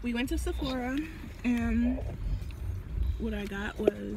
we went to Sephora, and what I got was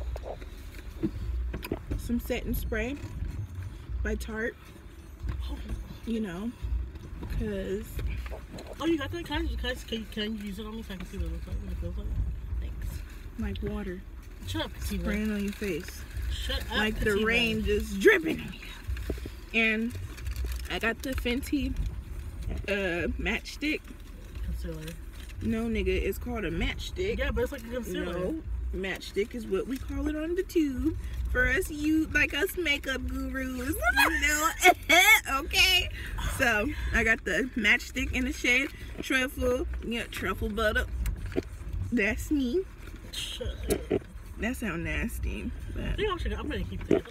some setting spray by Tarte. You know, because... Oh, you got that? Can you use it on me so I can see what it looks like, what it feels like? Thanks. Like water. Shut up, Kativa. Spraying on your face. Shut up, like Kativa. the rain just dripping on you. And I got the Fenty matchstick. Concealer. No, nigga, it's called a matchstick. Yeah, but it's like a concealer. No, matchstick is what we call it on the tube. For us, like us makeup gurus, you know. Okay. So I got the matchstick in the shade truffle. Yeah, truffle butter. That's me. Shut up. That sounds nasty. But... I'm gonna keep this.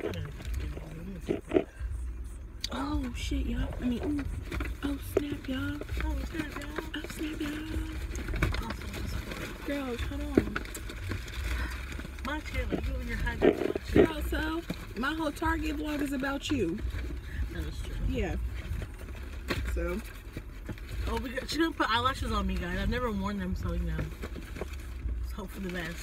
Oh shit, y'all. I mean, ooh. Oh snap, y'all. Oh snap, y'all. Oh snap, y'all. Girls, hold on. My Taylor, you and your hijack. Girl, so my whole Target vlog is about you. That is true. Yeah. So. Oh, she didn't put eyelashes on me, guys. I've never worn them, so you know. Let's hope for the best.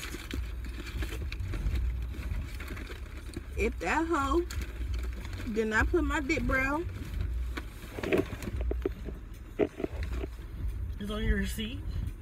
If that hoe did not put my dip brow. It's on your receipt.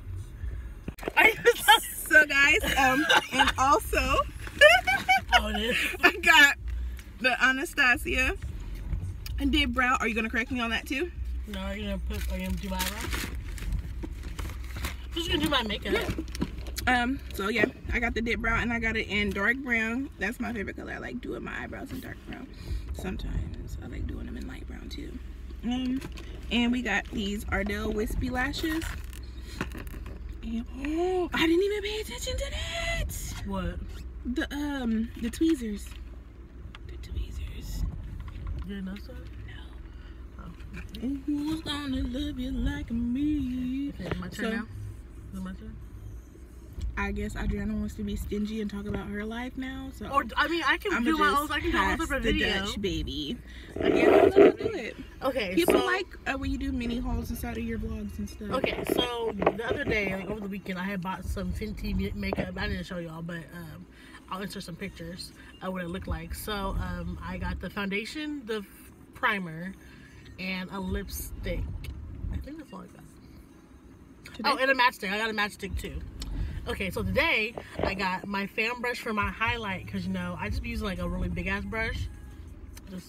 So guys, and also Oh, it is. I got the Anastasia and dip brow. Are you gonna correct me on that too? No, are you gonna do my eyebrows? Just gonna do my makeup. Yeah. So yeah, I got the dip brow and I got it in dark brown. That's my favorite color. I like doing my eyebrows in dark brown. Sometimes I like doing them in light brown too. And we got these Ardell Wispy lashes. And, oh, I didn't even pay attention to that. What? The tweezers. The tweezers. You didn't know so? No. Oh, okay. Who's gonna love you like me? Okay, my turn now? Is it my turn? I guess Adriana wants to be stingy and talk about her life now. So Or I mean, I can do my own. I can do a separate video. Dutch baby. Yeah, let's do it. Okay, People so, like when you do mini hauls inside of your vlogs and stuff. Okay, so the other day, like over the weekend, I had bought some Fenty makeup. I didn't show y'all, but I'll insert some pictures of what it looked like. So I got the foundation, the primer, and a lipstick. I think that's all I got. Today? Oh, and a matchstick. I got a matchstick too. Okay, so today I got my fan brush for my highlight because, you know, I just be using like a really big ass brush. Just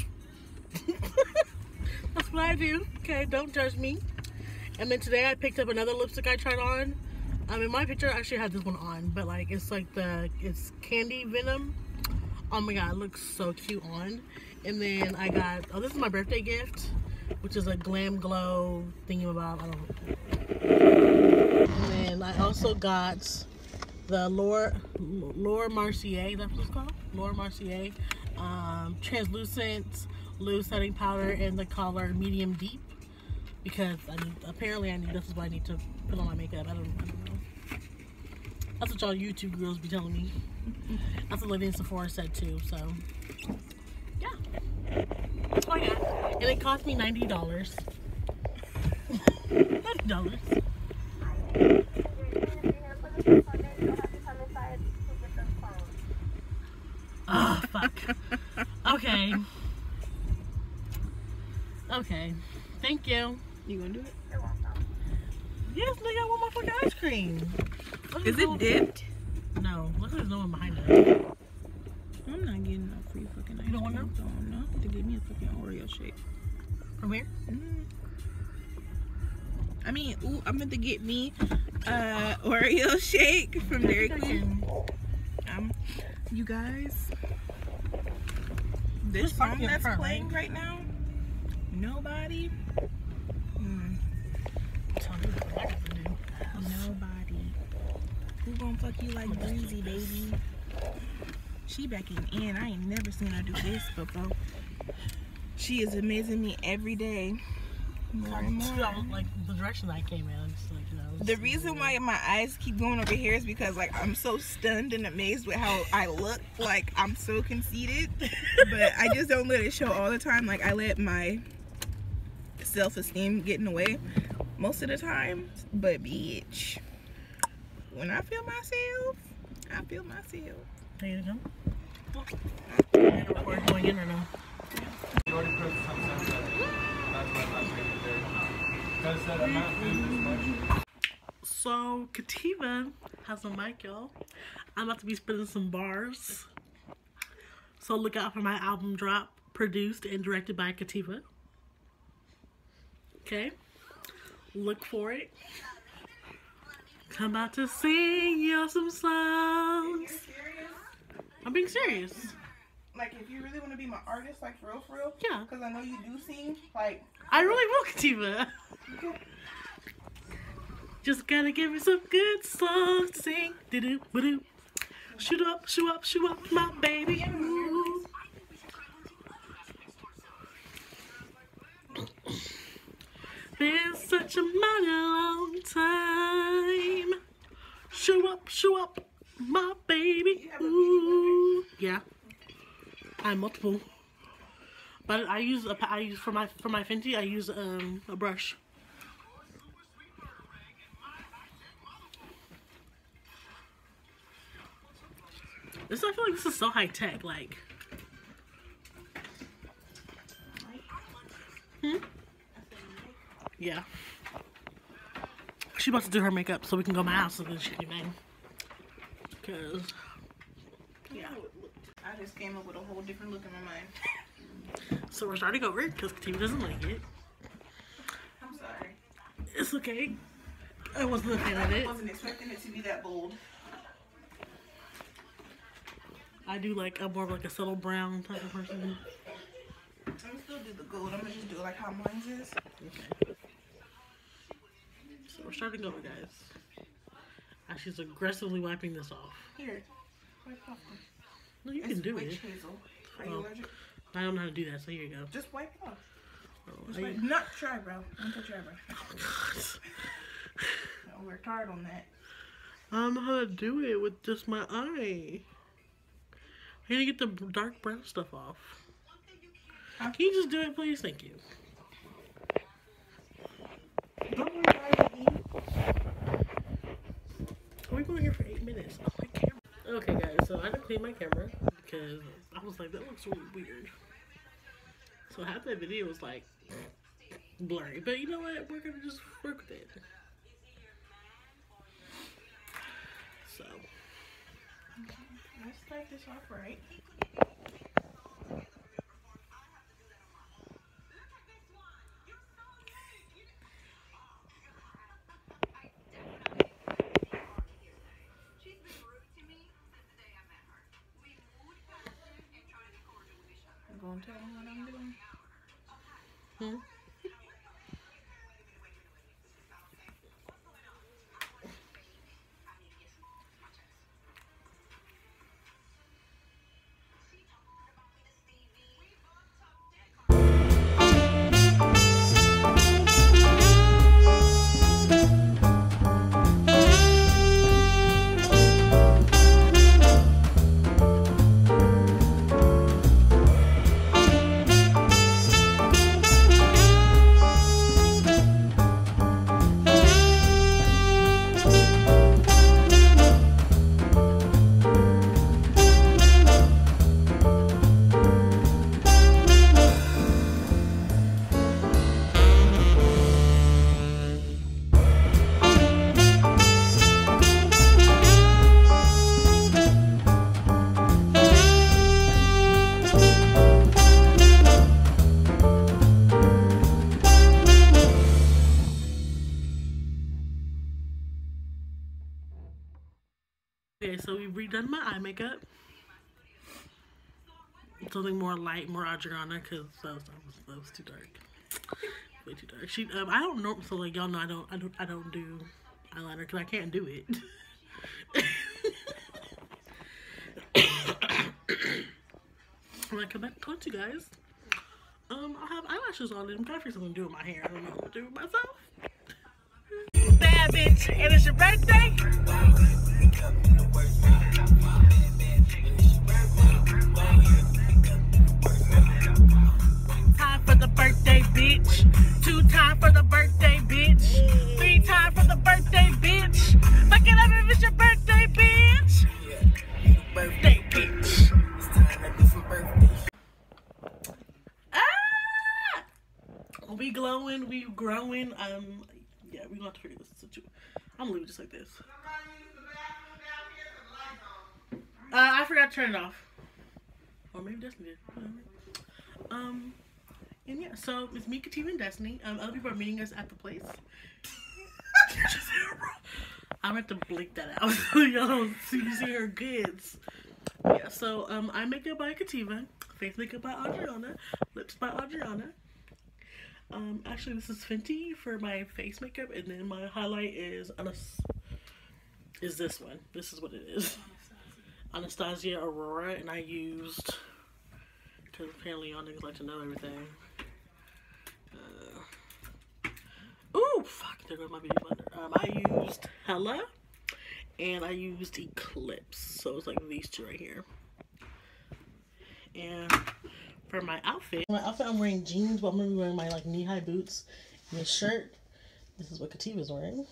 that's what I do. Okay, don't judge me. And then today I picked up another lipstick I tried on. In my picture I actually had this one on, but like it's like it's Candy Venom. Oh my god, it looks so cute on. And then I got, oh, this is my birthday gift, which is a Glam Glow thingamabob. I don't know. And then I also got the Laura Mercier, that's what it's called? Laura Mercier translucent loose setting powder in the color medium deep, because this is what I need to put on my makeup. I don't know. That's what y'all YouTube girls be telling me. That's what Lady in Sephora said too. So yeah, that's all I got, and it cost me $90. $90. Oh, fuck. Okay. Okay. Thank you. You gonna do it? Yes, nigga, I want my fucking ice cream. Is it dipped? No. Look, there's no one behind it. I'm not getting no free fucking ice cream. You don't want no? No, to give me a fucking Oreo shake. From here? I mean, ooh, I'm going to get me Oreo shake from Dairy Queen. You guys, this song that's playing right now, Nobody. Nobody. Who gonna fuck you like Breezy, baby? She backing in. I ain't never seen her do this before. She is amazing me every day. More and more. Like the direction I came in. It's like, you know, the reason why my eyes keep going over here is because like I'm so stunned and amazed with how I look. Like I'm so conceited, but I just don't let it show all the time. Like I let my self-esteem get in the way. most of the time. But bitch, when I feel myself, I feel myself. There you go. And we're going in or no? You already pressed some sunset. That's my last favorite day. Because that amount of this much. So, Kativa has a mic, y'all. I'm about to be spinning some bars. So look out for my album drop, produced and directed by Kativa. Okay? Look for it. I'm about to sing you some songs. I'm being serious. Like, if you really want to be my artist, like, for real, Yeah. because I know you do sing, like... I really will, Kativa. Just gotta give me some good songs to sing. Do-do, ba-do. Shoot up, my baby. Ooh. Been such a mighty long time. Show up, my baby. Ooh. Yeah. I have multiple. But I use for my Fenty, I use a brush. I feel like this is so high tech, like. Yeah. She's about to do her makeup so we can go to my house and then she can do mine. Because, yeah. I just came up with a whole different look in my mind. So we're starting over because Kativa doesn't like it. I'm sorry. It's okay. I wasn't a fan of it. I wasn't expecting it to be that bold. I do like, I'm more of like a subtle brown type of person. I'm gonna still do the gold. I'm gonna just do it like how mine is. Okay. So we're starting over, guys. As she's aggressively wiping this off. Here. Wipe off. No, you can do witch it. hazel. Are you allergic? I don't know how to do that, so here you go. Just wipe it off. Oh, Just wipe. Not your eyebrow. Don't touch your eyebrow. I worked hard on that. I don't know how to do it with just my eye. I need to get the dark brown stuff off. Can you just do it, please? Thank you. Don't worry about it. We're going here for 8 minutes. Oh, my camera. Okay, guys, so I didn't clean my camera because I was like, that looks really weird. So half that video was like blurry, but you know what? We're gonna just work with it. So Let's start this off right. I'm gonna tell them what I'm doing. Hmm? Okay, so we've redone my eye makeup. Something more light, more Adriana, because that was too dark. Way too dark. She, I don't know. So like y'all know, I don't do eyeliner because I can't do it. When I come back to you guys, I'll have eyelashes on and I'm trying to figure something to do with my hair. I don't know what to do with myself. Bad bitch, and it's your birthday. Time for the birthday, bitch. 2 times for the birthday, bitch. Halloween, yeah, we're gonna have to figure this situation. I'm gonna leave it just like this. I forgot to turn it off. Or maybe Destiny did. And yeah, so it's me, Kativa, and Destiny. Other people are meeting us at the place. I'm gonna have to blink that out so y'all don't see her goods. Yeah, so eye makeup by Kativa, face makeup by Adriana, lips by Adriana. Actually, this is Fenty for my face makeup, and then my highlight is this one. This is what it is. Anastasia Aurora, and I used, because apparently y'all niggas like to know everything. Ooh, fuck, there goes my beauty blender. I used Hella, and I used Eclipse, so it's like these two right here. And for my outfit, I'm wearing jeans, but I'm gonna be wearing my like knee-high boots and this shirt. This is what Kativa's wearing.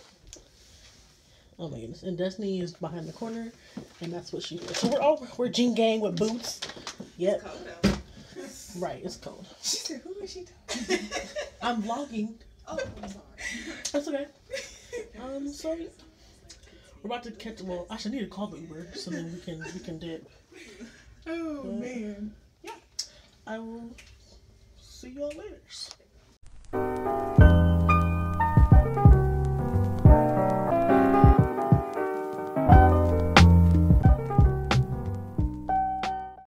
Oh my goodness! And Destiny is behind the corner, and that's what she wears. So we're jean gang with boots. Yep. It's cold out. Right, it's cold. She said, "Who is she talking?" I'm vlogging. Oh, I'm sorry. That's okay. So we're about to catch. Well, I should need to call the Uber so then we can dip. Oh man. Yeah. I will see y'all later.